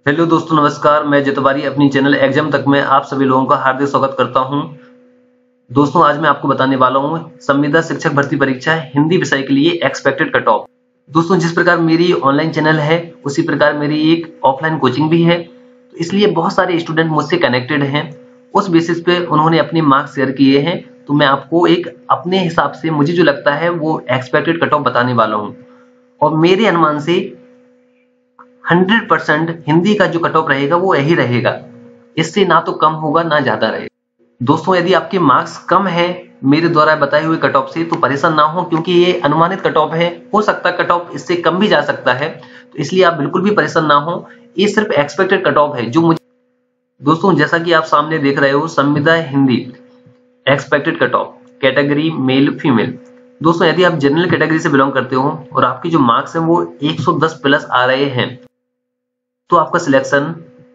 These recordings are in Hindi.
हेलो दोस्तों, नमस्कार। मैं जतवारी अपनी चैनल एग्जाम तक में आप सभी लोगों का हार्दिक स्वागत करता हूं। दोस्तों, आज मैं आपको बताने वाला हूं संविदा शिक्षक भर्ती परीक्षा हिंदी विषय के लिए एक्सपेक्टेड कट ऑफ। दोस्तों, जिस प्रकार मेरी ऑनलाइन चैनल है उसी प्रकार मेरी एक ऑफलाइन कोचिंग भी है, तो इसलिए बहुत सारे स्टूडेंट मुझसे कनेक्टेड हैं। उस बेसिस पे उन्होंने अपने मार्क्स शेयर किए हैं, तो मैं आपको एक अपने हिसाब से मुझे जो लगता है वो एक्सपेक्टेड कट ऑफ बताने वाला हूँ। और मेरे अनुमान से 100% हिंदी का जो कट ऑफ रहेगा वो यही रहेगा, इससे ना तो कम होगा ना ज्यादा रहेगा। दोस्तों, यदि आपके मार्क्स कम है मेरे द्वारा बताए हुए कट ऑफ से तो परेशान ना हो, क्योंकि ये अनुमानित कट ऑफ है, हो सकता है कट ऑफ इससे कम भी जा सकता है, तो इसलिए आप बिल्कुल भी परेशान ना हो। ये सिर्फ एक्सपेक्टेड कट ऑफ है जो मुझे। दोस्तों, जैसा कि आप सामने देख रहे हो, संविदा Hindi expected cut off category male female. दोस्तों, यदि आप जनरल कैटेगरी से बिलोंग करते हो और आपके जो मार्क्स हैं वो 110 प्लस आ रहे हैं तो आपका सिलेक्शन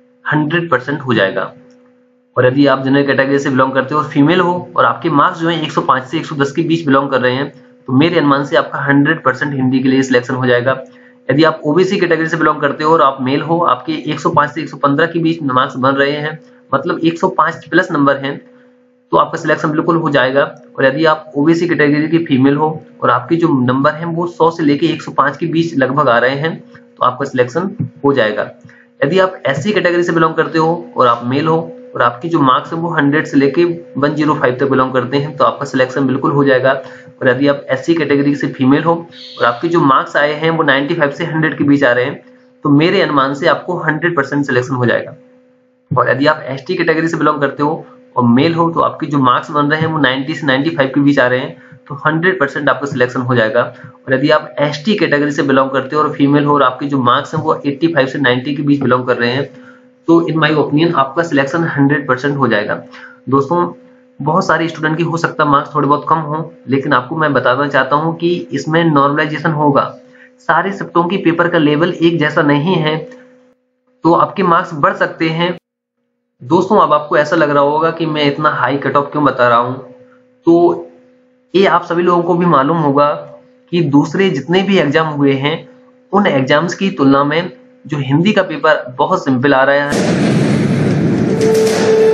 100% हो जाएगा। और यदि आप जनरल कैटेगरी से बिलोंग करते हो और फीमेल हो और आपके मार्क्स जो है 105 से 110 के बीच बिलोंग कर रहे हैं तो मेरे अनुमान से आपका 100% हिंदी के लिए सिलेक्शन हो जाएगा। यदि आप ओबीसी कैटेगरी से बिलोंग करते हो और आप मेल हो, आपके 105 से 115 के बीच मार्क्स बन रहे हैं, मतलब 105 प्लस नंबर हैं, तो आपका सिलेक्शन बिल्कुल हो जाएगा। और यदि आप ओबीसी कैटेगरी की फीमेल हो और आपके जो नंबर हैं वो 100 से लेके 105 के बीच लगभग आ रहे हैं तो आपका सिलेक्शन हो जाएगा। यदि आप एससी कैटेगरी से बिलोंग करते हो और आप मेल हो और आपकी जो मार्क्स है वो 100 से लेके 105 तक बिलोंग करते हैं तो आपका सिलेक्शन बिल्कुल हो जाएगा। और यदि आप एससी कैटेगरी से फीमेल हो और आपके जो मार्क्स आए हैं वो 95 से 100 के बीच आ रहे हैं तो मेरे अनुमान से आपको 100% सिलेक्शन हो जाएगा। और यदि आप एसटी कैटेगरी से बिलोंग करते हो और मेल हो तो आपके जो मार्क्स बन रहे हैं वो 90 से 95 के बीच आ रहे हैं तो 100% आपका सिलेक्शन हो जाएगा। और यदि आप एसटी कैटेगरी से बिलोंग करते हो और फीमेल हो और आपके जो मार्क्स हैं वो 85 से 90 के बीच बिलोंग कर रहे हैं तो इन माय ओपिनियन आपका सिलेक्शन 100% हो जाएगा। दोस्तों, बहुत सारे स्टूडेंट की हो सकता है मार्क्स थोड़े बहुत कम हो, लेकिन आपको मैं बताना चाहता हूँ कि इसमें नॉर्मलाइजेशन होगा। सारे शिफ्टों की पेपर का लेवल एक जैसा नहीं है, तो आपके मार्क्स बढ़ सकते हैं। दोस्तों, अब आपको ऐसा लग रहा होगा कि मैं इतना हाई कट ऑफ क्यों बता रहा हूं, तो ये आप सभी लोगों को भी मालूम होगा कि दूसरे जितने भी एग्जाम हुए हैं उन एग्जाम्स की तुलना में जो हिंदी का पेपर बहुत सिंपल आ रहा है।